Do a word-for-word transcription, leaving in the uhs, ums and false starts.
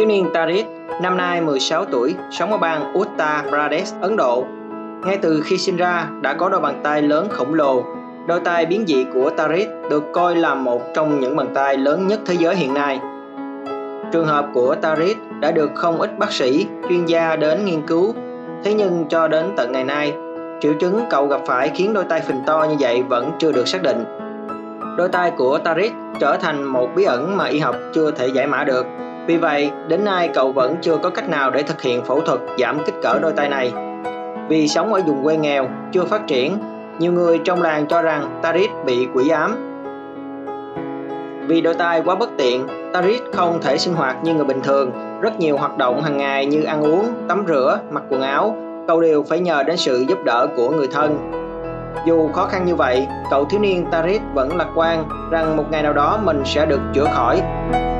niên Tarit, năm nay mười sáu tuổi, sống ở bang Uttar Pradesh, Ấn Độ. Ngay từ khi sinh ra đã có đôi bàn tay lớn khổng lồ. Đôi tay biến dị của Tarit được coi là một trong những bàn tay lớn nhất thế giới hiện nay. Trường hợp của Tarit đã được không ít bác sĩ, chuyên gia đến nghiên cứu. Thế nhưng cho đến tận ngày nay, triệu chứng cậu gặp phải khiến đôi tay phình to như vậy vẫn chưa được xác định. Đôi tay của Tarit trở thành một bí ẩn mà y học chưa thể giải mã được. Vì vậy, đến nay cậu vẫn chưa có cách nào để thực hiện phẫu thuật giảm kích cỡ đôi tay này. Vì sống ở vùng quê nghèo, chưa phát triển, nhiều người trong làng cho rằng Tarit bị quỷ ám. Vì đôi tay quá bất tiện, Tarit không thể sinh hoạt như người bình thường. Rất nhiều hoạt động hàng ngày như ăn uống, tắm rửa, mặc quần áo, cậu đều phải nhờ đến sự giúp đỡ của người thân. Dù khó khăn như vậy, cậu thiếu niên Tarit vẫn lạc quan rằng một ngày nào đó mình sẽ được chữa khỏi.